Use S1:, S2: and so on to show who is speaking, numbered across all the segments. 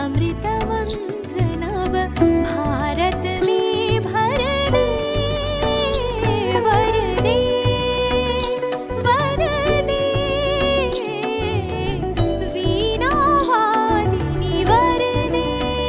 S1: अमृत मंत्र नव भारत में भर दे, वर दे, वर दे, वीणा वादिनी वर दे।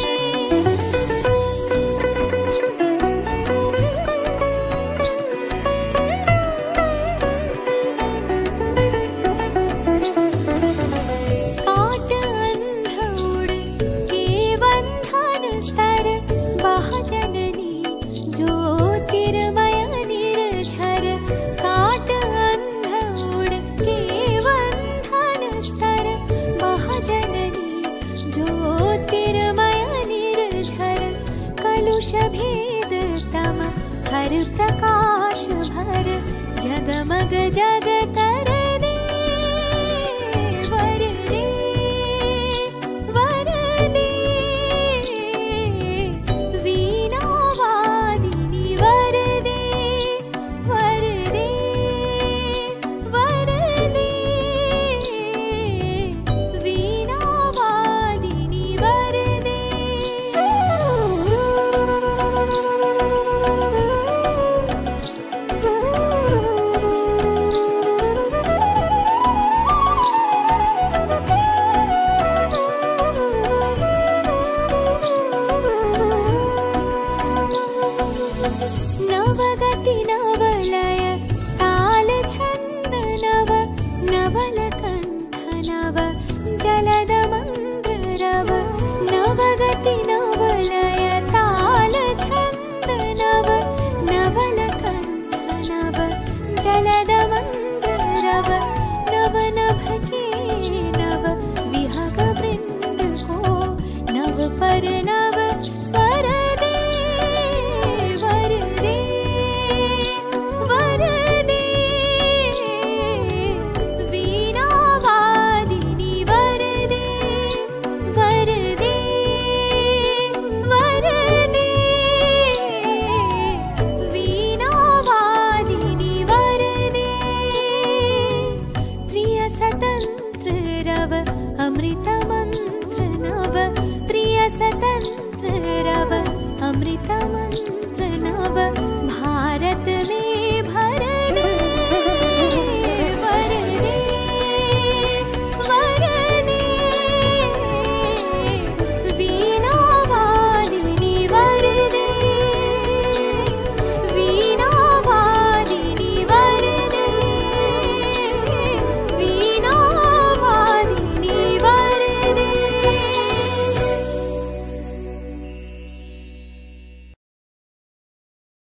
S1: ज्योतिर्मय निर्झर काट अंध उड़ के बंधन स्तर, महाजननी ज्योतिर्मय निर्झर कलुष भेद तम हर प्रकाश भर, जगमग जग कर दे, वर दे, वर दे, वीणा वादिनी वर दे, वर दे, वर दे, वीणा वादिनी वर दे। नवगति नवलय ताल छंद नव, नवल कंठ नव